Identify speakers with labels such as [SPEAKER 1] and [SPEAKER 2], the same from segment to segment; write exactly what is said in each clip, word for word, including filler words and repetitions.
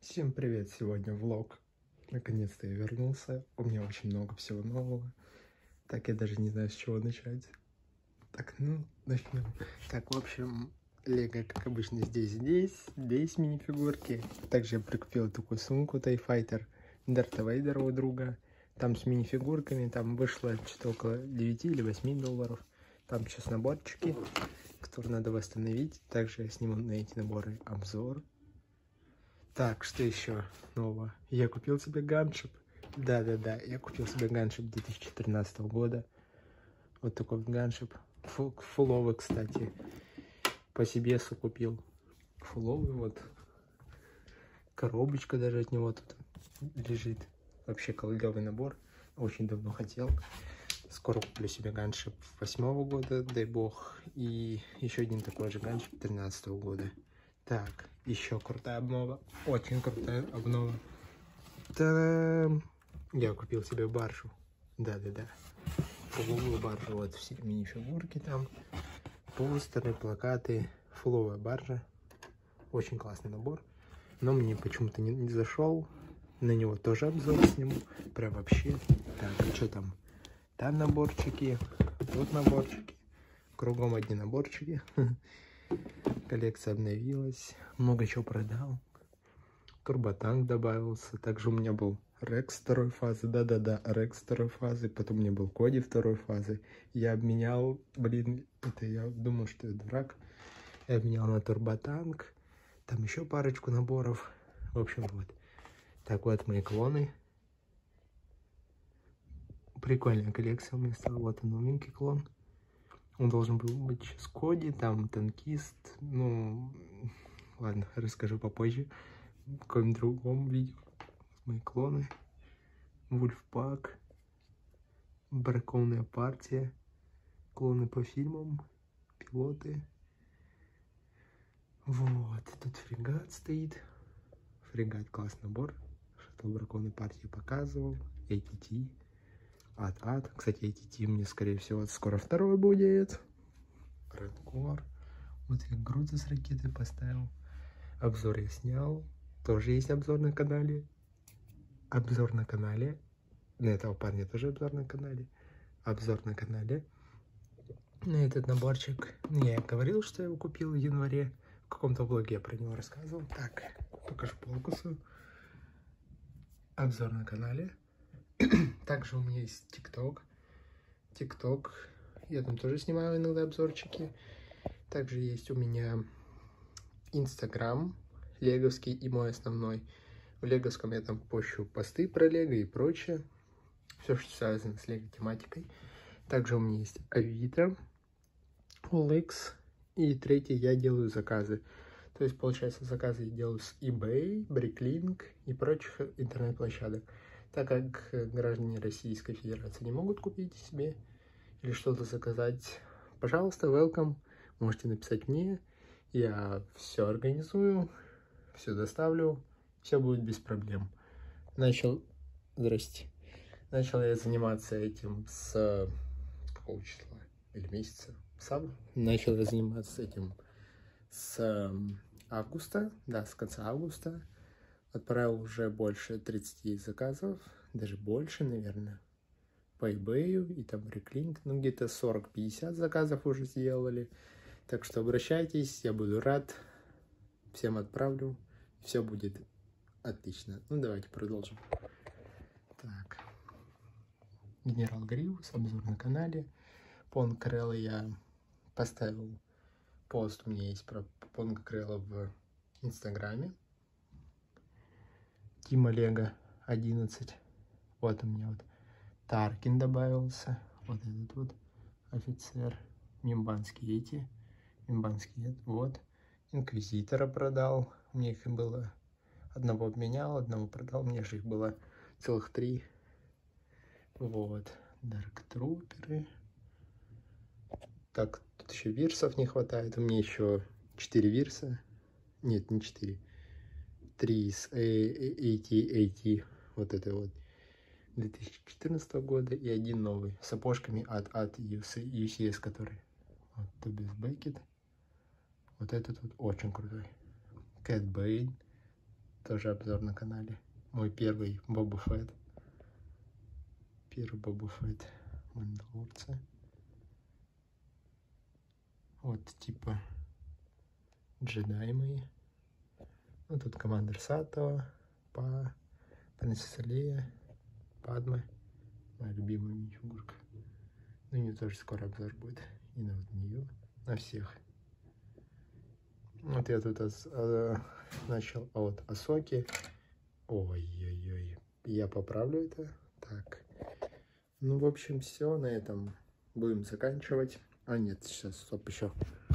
[SPEAKER 1] Всем привет! Сегодня влог. Наконец-то я вернулся. У меня очень много всего нового. Так, я даже не знаю, с чего начать. Так, ну, начнем. Так, в общем, Лего, как обычно, здесь, здесь. Здесь мини-фигурки. Также я прикупил такую сумку TIE Fighter Дарта Вейдера у друга. Там с мини-фигурками. Там вышло что-то около девяти или восьми долларов. Там сейчас наборчики, которые надо восстановить. Также я сниму на эти наборы обзор. Так, что еще нового? Я купил себе ганшип. Да-да-да, я купил себе ганшип две тысячи тринадцатого года. Вот такой вот ганшип. Фу фуловый, кстати. По себесу купил. Фуловый, вот. Коробочка даже от него тут лежит. Вообще колдовый набор. Очень давно хотел. Скоро куплю себе ганшип восьмого года, дай бог. И еще один такой же ганшип тринадцатого года. Так, еще крутая обнова. Очень крутая обнова. Та-дам! Я купил себе баржу. Да-да-да. Фуловую баржу. Вот все мини-фигурки там. Постеры, плакаты. Фуловая баржа. Очень классный набор. Но мне почему-то не, не зашел. На него тоже обзор сниму. Прям вообще. Так, а что там? Там наборчики. Тут наборчики. Кругом одни наборчики. Коллекция обновилась. Много чего продал. Турботанк добавился. Также у меня был Рекс второй фазы. Да-да-да, Рекс второй фазы. Потом у меня был Коди второй фазы. Я обменял, блин, это я думал, что я дурак. Я обменял на Турботанк. Там еще парочку наборов. В общем, вот. Так, вот мои клоны. Прикольная коллекция у меня стала. Вот он, новенький клон. Он должен был быть сейчас Коди, там танкист. Ну, ладно, расскажу попозже. В каком-нибудь другом видео. Мои клоны. Вульфпак. Бракованная партия. Клоны по фильмам. Пилоты. Вот. Тут фрегат стоит. Фрегат классный набор. Что-то бракованной партии показывал. эй ти ти. Ад-ад. Кстати, эй ти ти мне, скорее всего, скоро второй будет. Редкор. Вот я грузы с ракетой поставил. Обзор я снял. Тоже есть обзор на канале. Обзор на канале. На этого парня тоже обзор на канале. Обзор на канале. На этот наборчик. Я говорил, что я его купил в январе. В каком-то влоге я про него рассказывал. Так, покажу полку свою. Обзор на канале. Также у меня есть ТикТок. ТикТок. Я там тоже снимаю иногда обзорчики. Также есть у меня Инстаграм. Леговский и мой основной. В Леговском я там пощу посты про Лего и прочее. Все, что связано с Лего тематикой. Также у меня есть Авито, о эл икс. И третий, я делаю заказы. То есть, получается, заказы я делаю с eBay, Bricklink и прочих интернет-площадок. Так как граждане Российской Федерации не могут купить себе или что-то заказать, пожалуйста, welcome. Можете написать мне. Я все организую, все доставлю. Все будет без проблем. Начал... Здрасте. Начал я заниматься этим с... Какого числа? Или месяца? Сам? Начал я заниматься этим с августа. Да, с конца августа. Отправил уже больше тридцати заказов. Даже больше, наверное. По eBay и там Bricklink. Ну, где-то сорок-пятьдесят заказов уже сделали. Так что обращайтесь. Я буду рад. Всем отправлю. Все будет отлично. Ну, давайте продолжим. Так. Генерал Гривус, обзор на канале. Понга Крелла я поставил пост. У меня есть про Понга Крелла в Инстаграме. Тима Лего одиннадцать. Вот у меня вот Таркин добавился. Вот этот вот офицер. Мимбанские эти. Мимбанские, вот. Инквизитора продал. У меня их было... Одного обменял, одного продал. Мне же их было целых три. Вот. Дарктруперы. Так, тут еще вирсов не хватает. У меня еще четыре вирса. Нет, не четыре. три с эй ти эй ти. Вот это вот. две тысячи четырнадцатого года. И один новый. С сапожками от, от ю си эс, который. Вот Тобис Бекет. Вот этот вот очень крутой. Кэт Бэйн. тоже обзор на канале. Мой первый Боба Фетт. Первый Боба Фетт Мандалорца. Вот типа джедаи мои. Ну тут командир Сато, Па, принцесса Лея, Падме. Моя любимая мини-фигурка. Ну, у нее тоже скоро обзор будет. И на вот нее, на всех. Вот я тут ос, а, начал от Асоки. Ой-ой-ой. Я поправлю это. Так. Ну, в общем, все. На этом будем заканчивать. А, нет, сейчас, стоп, еще.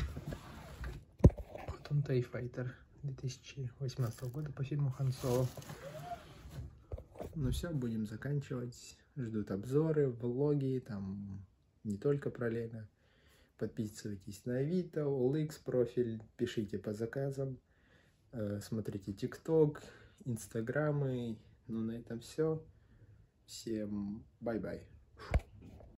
[SPEAKER 1] Потом Тей Файтер две тысячи восемнадцатого года по фильму Хан Соло. Ну все, будем заканчивать. Ждут обзоры, влоги, там не только про Лего. Подписывайтесь на Авито, о эл икс профиль, пишите по заказам, смотрите ТикТок, Инстаграмы. Ну на этом все. Всем бай-бай.